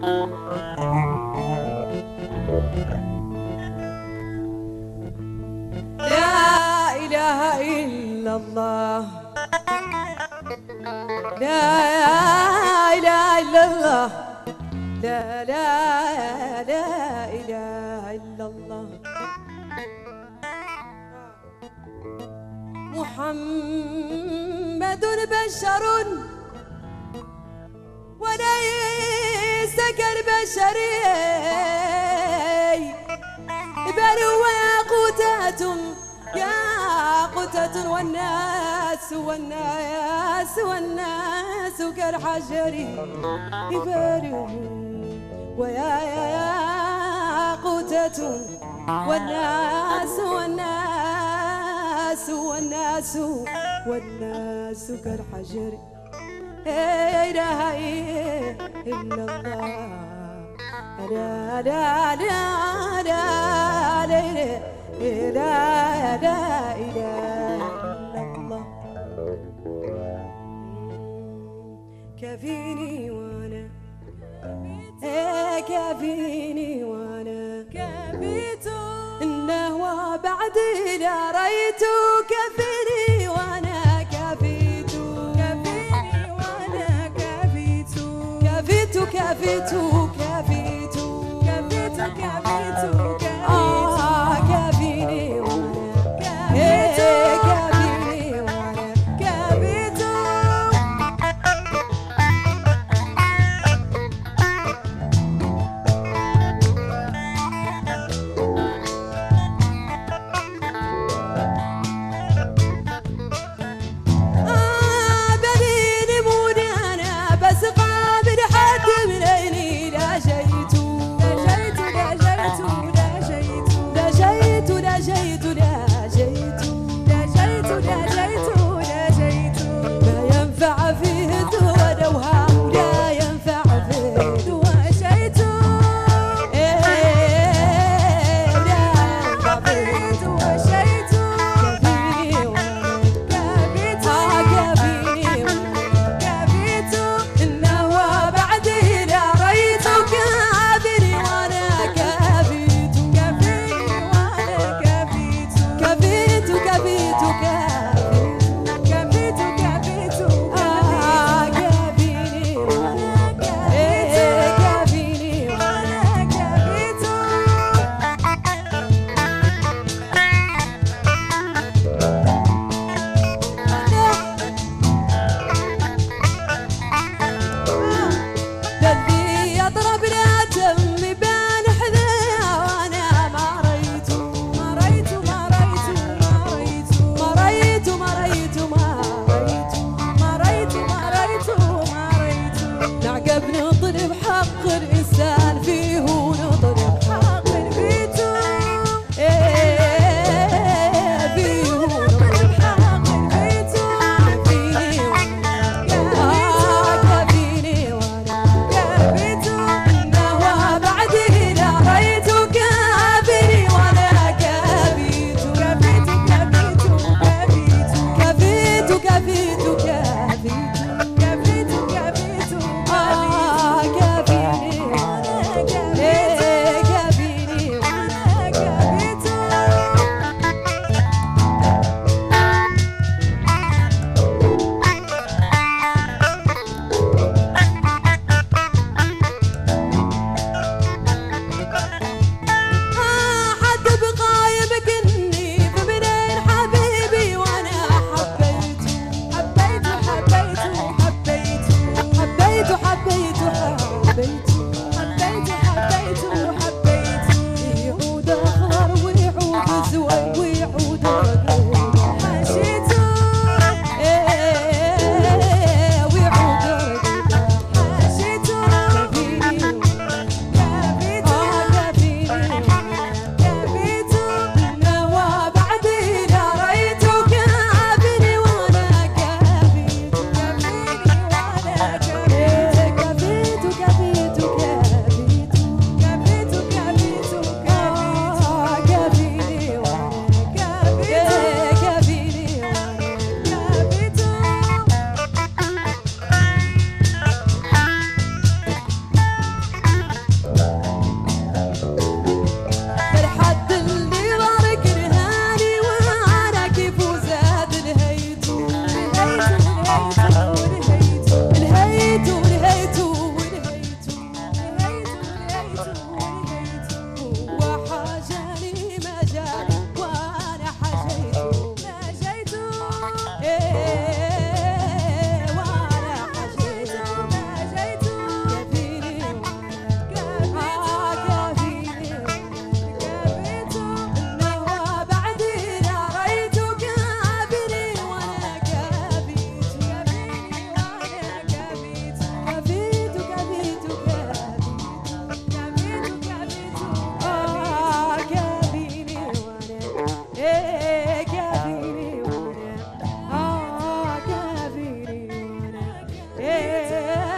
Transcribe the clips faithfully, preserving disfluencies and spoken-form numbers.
لا إله إلا الله، لا إله إلا الله، لا لا لا إله إلا الله. محمد بشر وليس كالبشر، بل هو ياقوتة ياقوتة والناس والناس والناس كالحجر، بل ويا ياقوتة والناس والناس والناس والناس كالحجر. لا إله إلا الله، لا لا لا لا لا لا لا إله إلا الله. كفيني وانا كفيني وانا كفيت انه بعدي لا ريت. كفيني وانا كفيت، كفيني وانا كفيت، كفيت كفيت كفيت كفيت كفيت آه كفيني وانا كفيت، كفيني وانا كفيت. آه بنيني موني أنا بس قابل حد من عيني،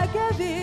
كفيني